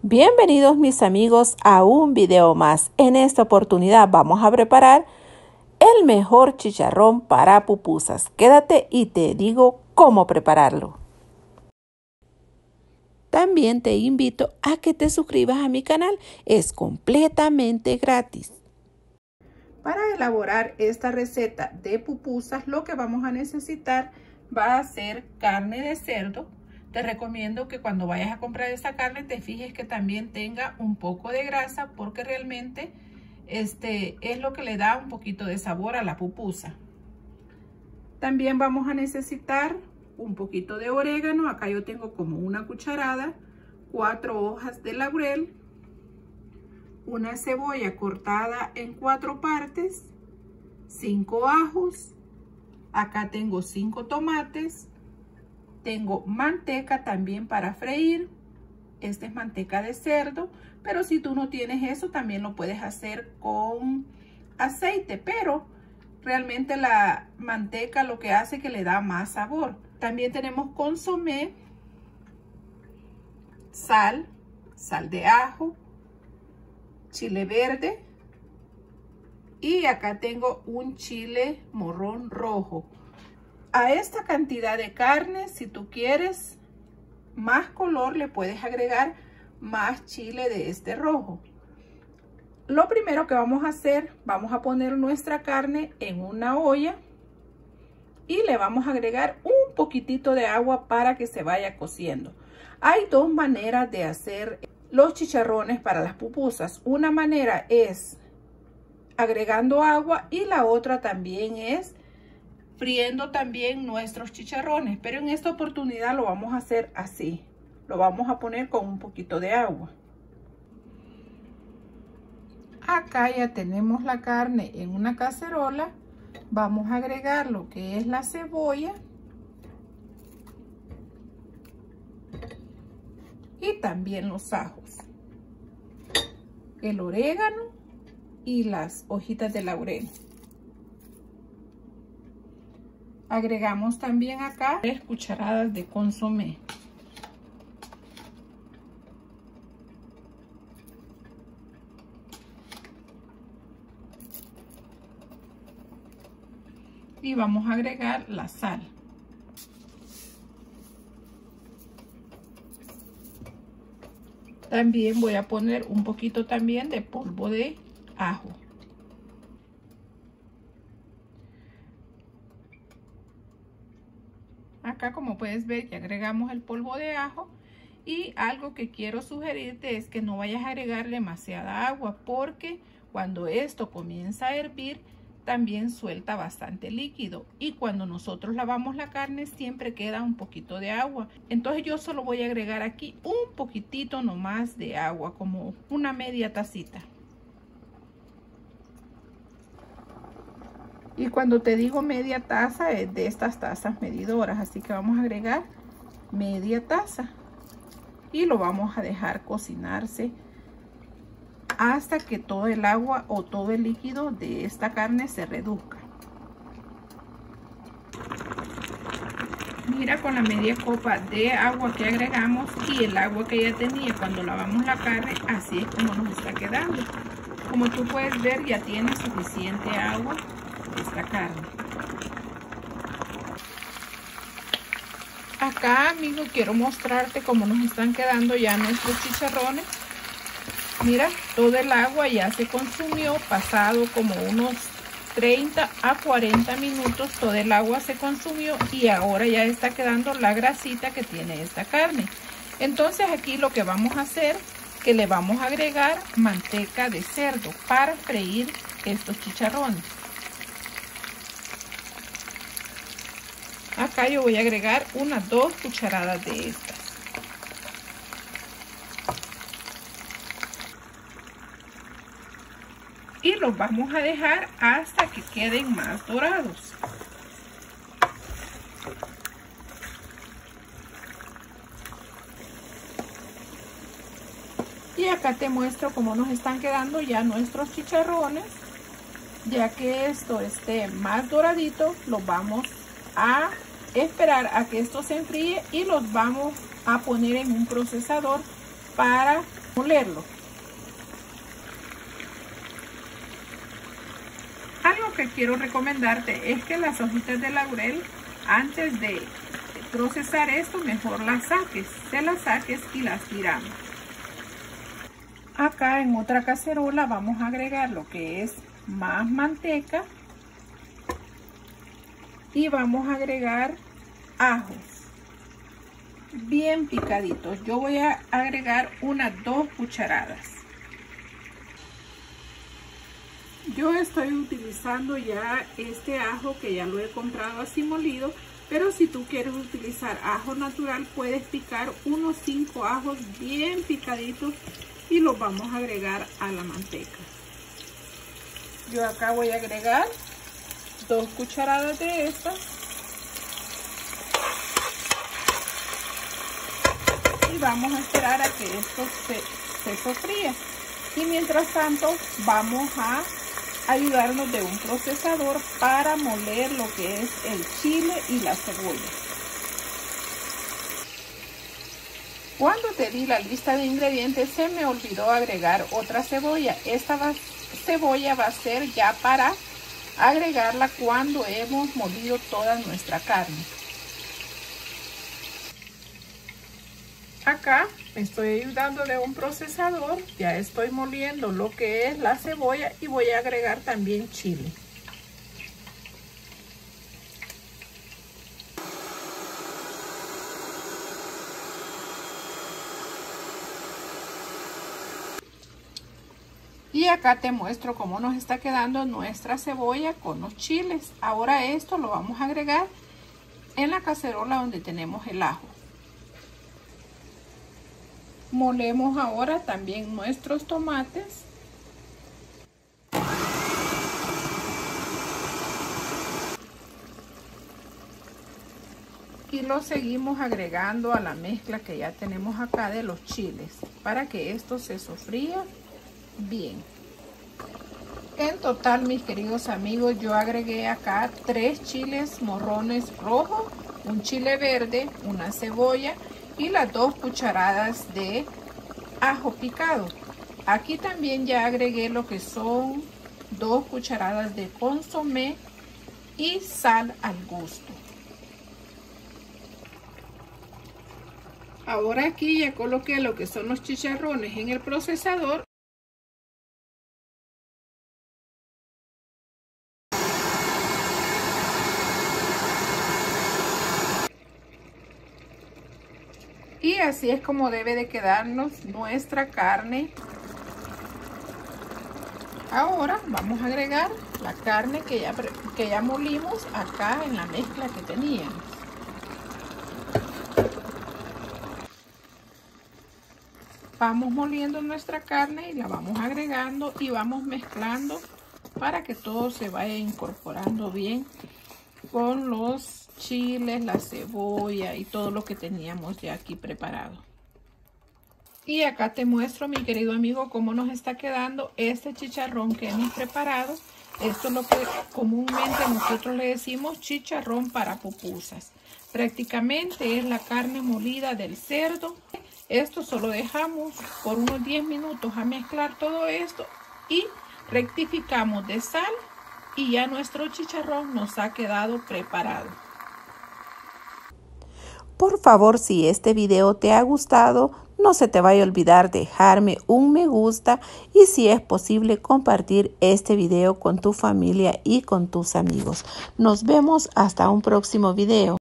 Bienvenidos mis amigos a un video más. En esta oportunidad vamos a preparar el mejor chicharrón para pupusas. Quédate y te digo cómo prepararlo. También te invito a que te suscribas a mi canal. Es completamente gratis. Para elaborar esta receta de pupusas, lo que vamos a necesitar va a ser carne de cerdo. Te recomiendo que cuando vayas a comprar esta carne te fijes que también tenga un poco de grasa, porque realmente es lo que le da un poquito de sabor a la pupusa. También vamos a necesitar un poquito de orégano. Acá yo tengo como una cucharada, 4 hojas de laurel, una cebolla cortada en 4 partes, 5 ajos, acá tengo 5 tomates. Tengo manteca también para freír. Esta es manteca de cerdo, pero si tú no tienes eso, también lo puedes hacer con aceite, pero realmente la manteca lo que hace es que le da más sabor. También tenemos consomé, sal de ajo, chile verde y acá tengo un chile morrón rojo. A esta cantidad de carne, si tú quieres más color, le puedes agregar más chile de este rojo. Lo primero que vamos a hacer, vamos a poner nuestra carne en una olla y le vamos a agregar un poquitito de agua para que se vaya cociendo. Hay dos maneras de hacer los chicharrones para las pupusas. Una manera es agregando agua y la otra también es friendo también nuestros chicharrones, pero en esta oportunidad lo vamos a hacer así. Lo vamos a poner con un poquito de agua. Acá ya tenemos la carne en una cacerola. Vamos a agregar lo que es la cebolla y también los ajos, el orégano y las hojitas de laurel. Agregamos también acá 3 cucharadas de consomé. Y vamos a agregar la sal. También voy a poner un poquito también de polvo de ajo. Acá, como puedes ver, ya agregamos el polvo de ajo. Y algo que quiero sugerirte es que no vayas a agregar demasiada agua, porque cuando esto comienza a hervir también suelta bastante líquido, y cuando nosotros lavamos la carne siempre queda un poquito de agua. Entonces yo solo voy a agregar aquí un poquitito nomás de agua, como una media tacita. Y cuando te digo media taza es de estas tazas medidoras, así que vamos a agregar media taza y lo vamos a dejar cocinarse hasta que todo el agua o todo el líquido de esta carne se reduzca. Mira, con la media copa de agua que agregamos y el agua que ya tenía cuando lavamos la carne, así es como nos está quedando. Como tú puedes ver, ya tiene suficiente agua esta carne. Acá, amigo, quiero mostrarte cómo nos están quedando ya nuestros chicharrones. Mira, todo el agua ya se consumió, pasado como unos 30 a 40 minutos, todo el agua se consumió y ahora ya está quedando la grasita que tiene esta carne. Entonces aquí lo que vamos a hacer, que le vamos a agregar manteca de cerdo para freír estos chicharrones. Acá yo voy a agregar unas 2 cucharadas de estas. Y los vamos a dejar hasta que queden más dorados. Y acá te muestro cómo nos están quedando ya nuestros chicharrones. Ya que esto esté más doradito, los vamos a esperar a que esto se enfríe y los vamos a poner en un procesador para molerlo. Algo que quiero recomendarte es que las hojitas de laurel, antes de procesar esto, mejor las saques. Se las saques y las tiramos. Acá en otra cacerola vamos a agregar lo que es más manteca y vamos a agregar ajos bien picaditos. Yo voy a agregar unas 2 cucharadas. Yo estoy utilizando ya este ajo que ya lo he comprado así molido, pero si tú quieres utilizar ajo natural, puedes picar unos 5 ajos bien picaditos y los vamos a agregar a la manteca. Yo acá voy a agregar 2 cucharadas de estas y vamos a esperar a que esto se sofría. Y mientras tanto vamos a ayudarnos de un procesador para moler lo que es el chile y la cebolla. Cuando te di la lista de ingredientes se me olvidó agregar otra cebolla. Esta cebolla va a ser ya para agregarla cuando hemos molido toda nuestra carne. Acá me estoy ayudando de un procesador, ya estoy moliendo lo que es la cebolla y voy a agregar también chile. Y acá te muestro cómo nos está quedando nuestra cebolla con los chiles. Ahora esto lo vamos a agregar en la cacerola donde tenemos el ajo. Molemos ahora también nuestros tomates. Y lo seguimos agregando a la mezcla que ya tenemos acá de los chiles para que esto se sofría bien. En total, mis queridos amigos, yo agregué acá 3 chiles morrones rojos, un chile verde, una cebolla y las 2 cucharadas de ajo picado. Aquí también ya agregué lo que son 2 cucharadas de consomé y sal al gusto. Ahora aquí ya coloqué lo que son los chicharrones en el procesador. Y así es como debe de quedarnos nuestra carne. Ahora vamos a agregar la carne que ya molimos acá en la mezcla que teníamos. Vamos moliendo nuestra carne y la vamos agregando y vamos mezclando para que todo se vaya incorporando bien con los chiles, la cebolla y todo lo que teníamos ya aquí preparado. Y acá te muestro, mi querido amigo, cómo nos está quedando este chicharrón que hemos preparado. Esto es lo que comúnmente nosotros le decimos chicharrón para pupusas. Prácticamente es la carne molida del cerdo. Esto solo dejamos por unos 10 minutos a mezclar todo esto y rectificamos de sal y ya nuestro chicharrón nos ha quedado preparado. Por favor, si este video te ha gustado, no se te vaya a olvidar dejarme un me gusta y si es posible compartir este video con tu familia y con tus amigos. Nos vemos hasta un próximo video.